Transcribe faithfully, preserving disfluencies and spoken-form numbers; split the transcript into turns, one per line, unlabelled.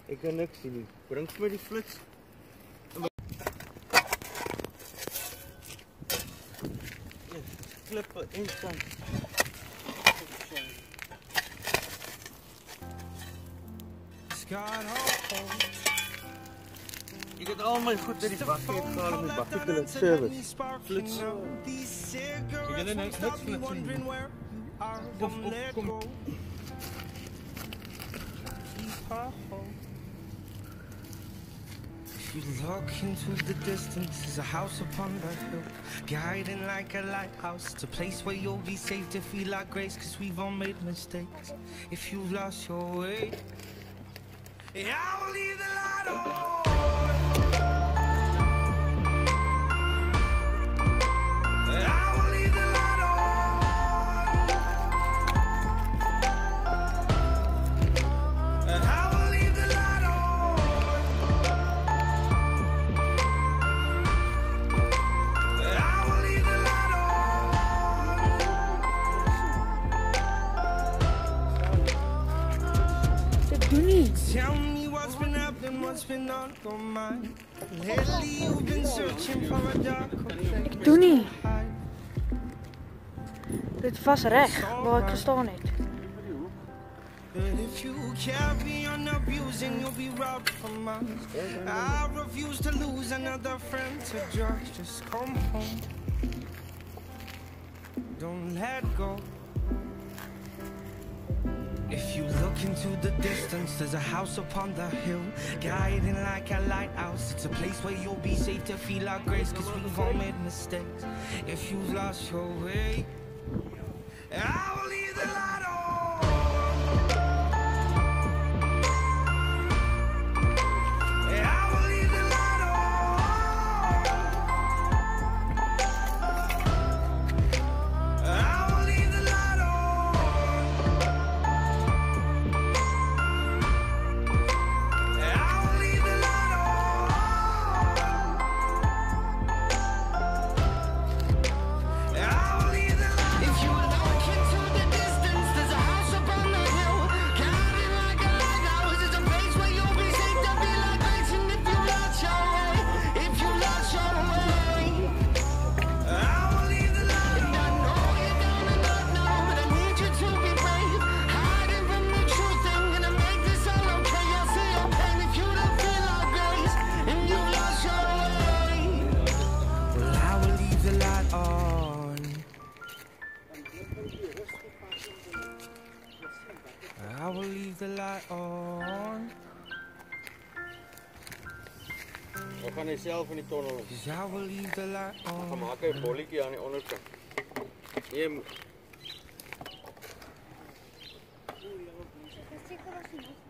Ik kan niks zien. Bring vir my die flits. Klippe instant. Ik het al my goed uit die bakkie gehaal met bakkie te laat service. Flits. Ek het net niks flits in. Kom, kom, kom.
If you look into the distance, there's a house upon the hill, guiding like a lighthouse. It's a place where you'll be safe to feel like grace, cause we've all made mistakes. If you've lost your way, yeah, I will leave the light on. Tell me what's been happening, what's been on your mind. Lately you've been searching for a dark.
Ik doe niet. Dit was recht, waar ik gestaan niet.
But if you carry on abusing, you'll be robbed from us. I refuse to lose another friend to drugs. Just come home. Don't let go. If you look into the distance, there's a house upon the hill, guiding like a lighthouse. It's a place where you'll be safe to feel our grace, cause we've all made mistakes. If you've lost your way, I will leave the light on. I will leave the light on.
Ek gaan net self in die tunnel.
I will leave the light on.
Ek maak 'n bolletjie aan die onderkant. Nee.